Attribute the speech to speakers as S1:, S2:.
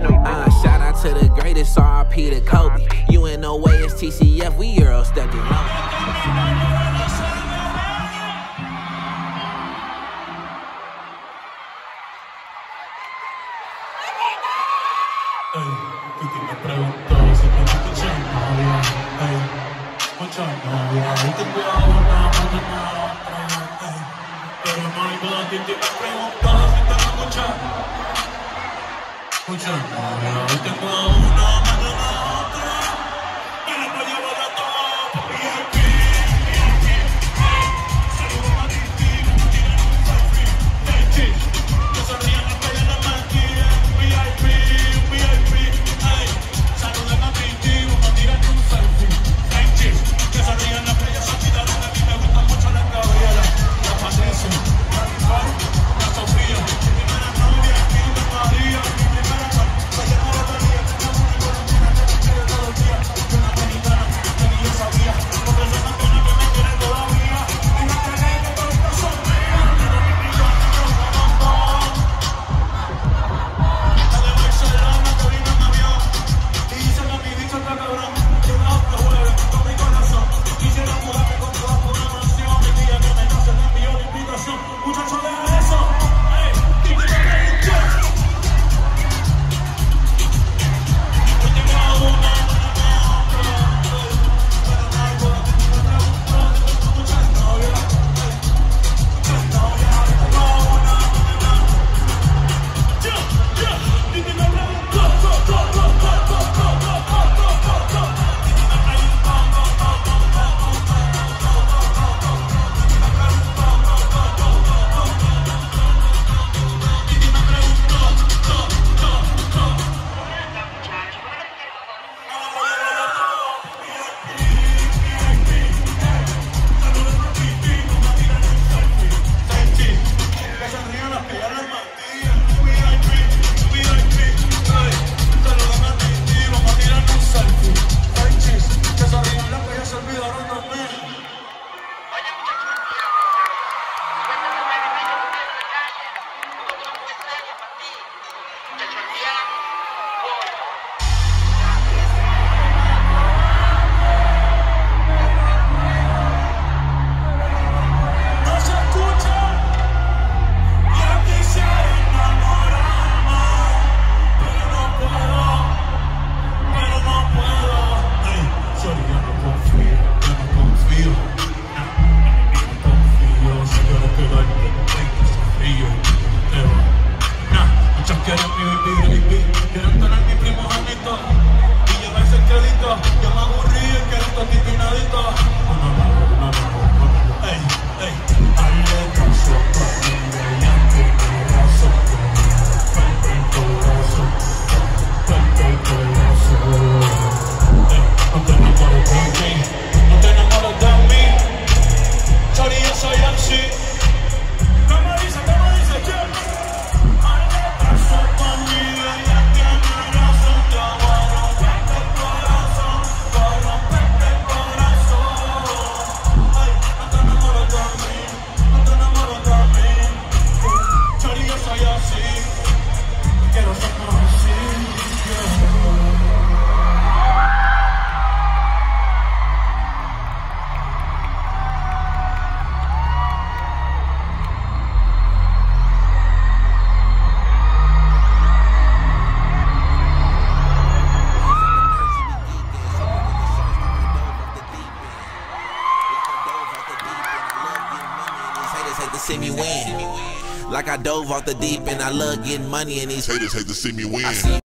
S1: Shout out to the greatest RP to Kobe. You ain't no way it's TCF, we Euro stepped it
S2: Me preguntó si me escuchan novia, mucha novia, y te cuidado una mañana, pero no hay duda que te me preguntó si te escuchan mucha novia, y te cuidado una mañana, pero no llevo la top, VIP, saludos a ti, como tiran un selfie, yo sonrío en la calle, no me quieren, VIP. Quieren tener mi primogenito y llevarse el crédito. Yo me aburrí y quiero un toquito y nadito. Hazle caso pa' mi mediante corazón. Falta el corazón. No te enamores de mí, no te enamores de mí. Sorry, yo soy así. ¿Cómo dice, James?
S1: Hate to see me win. Like I dove off the deep and I love getting money and these haters hate to see me win.